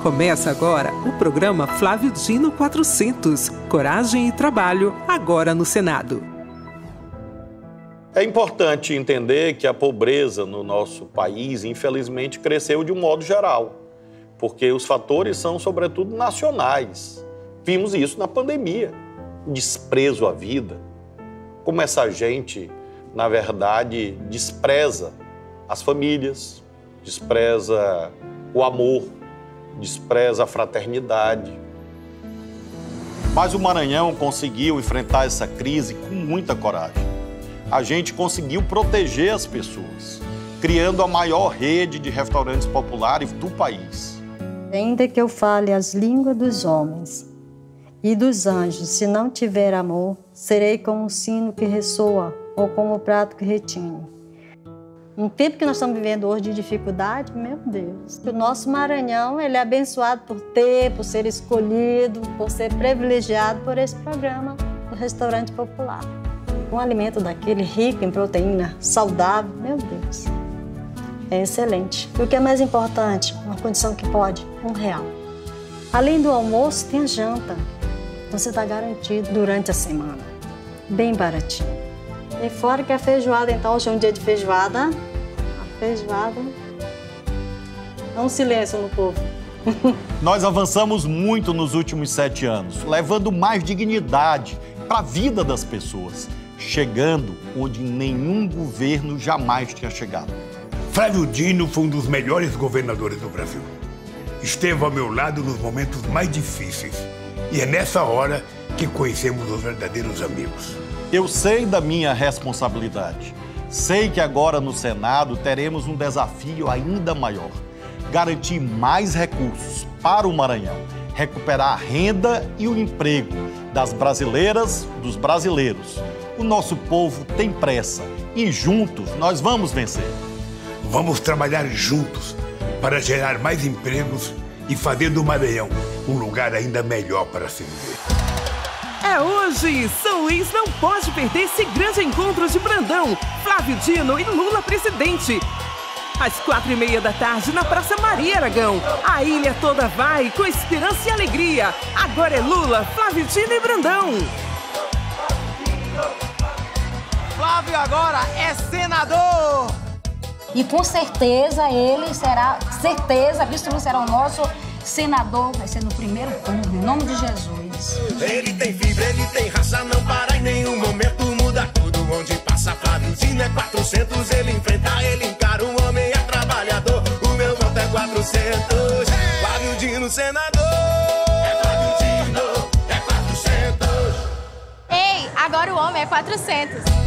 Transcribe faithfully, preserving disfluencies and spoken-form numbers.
Começa agora o programa Flávio Dino quatrocentos, Coragem e Trabalho, agora no Senado. É importante entender que a pobreza no nosso país, infelizmente, cresceu de um modo geral, porque os fatores são, sobretudo, nacionais. Vimos isso na pandemia, desprezo à vida, como essa gente, na verdade, despreza as famílias, despreza o amor, despreza a fraternidade. Mas o Maranhão conseguiu enfrentar essa crise com muita coragem. A gente conseguiu proteger as pessoas, criando a maior rede de restaurantes populares do país. Ainda que eu fale as línguas dos homens e dos anjos, se não tiver amor, serei como um sino que ressoa ou como um prato que retine. Um tempo que nós estamos vivendo hoje de dificuldade, meu Deus. O nosso Maranhão, ele é abençoado por ter, por ser escolhido, por ser privilegiado por esse programa do Restaurante Popular. Um alimento daquele rico em proteína, saudável, meu Deus, é excelente. E o que é mais importante, uma condição que pode, um real. Além do almoço, tem a janta. Você está garantido durante a semana, bem baratinho. E fora que a feijoada, então, hoje é um dia de feijoada. A feijoada é um silêncio no povo. Nós avançamos muito nos últimos sete anos, levando mais dignidade para a vida das pessoas, chegando onde nenhum governo jamais tinha chegado. Flávio Dino foi um dos melhores governadores do Brasil. Esteve ao meu lado nos momentos mais difíceis. E é nessa hora que conhecemos os verdadeiros amigos. Eu sei da minha responsabilidade. Sei que agora no Senado teremos um desafio ainda maior. Garantir mais recursos para o Maranhão. Recuperar a renda e o emprego das brasileiras, dos brasileiros. O nosso povo tem pressa e juntos nós vamos vencer. Vamos trabalhar juntos para gerar mais empregos e fazer do Maranhão um lugar ainda melhor para se viver. É hoje! São Luís não pode perder esse grande encontro de Brandão, Flávio Dino e Lula presidente. Às quatro e meia da tarde, na Praça Maria Aragão. A ilha toda vai com esperança e alegria. Agora é Lula, Flávio Dino e Brandão. Flávio agora é senador! E com certeza ele será, certeza, absoluta, será o nosso senador, vai ser no primeiro turno, em nome de Jesus. Ele tem fibra, ele tem raça, não para em nenhum momento, muda tudo onde passa. Flávio Dino é quatrocentos, ele enfrenta, ele encara, o homem é trabalhador, o meu voto é quatrocentos. Flávio Dino, senador, é Flávio Dino, é quatrocentos. Ei, agora o homem é quatrocentos.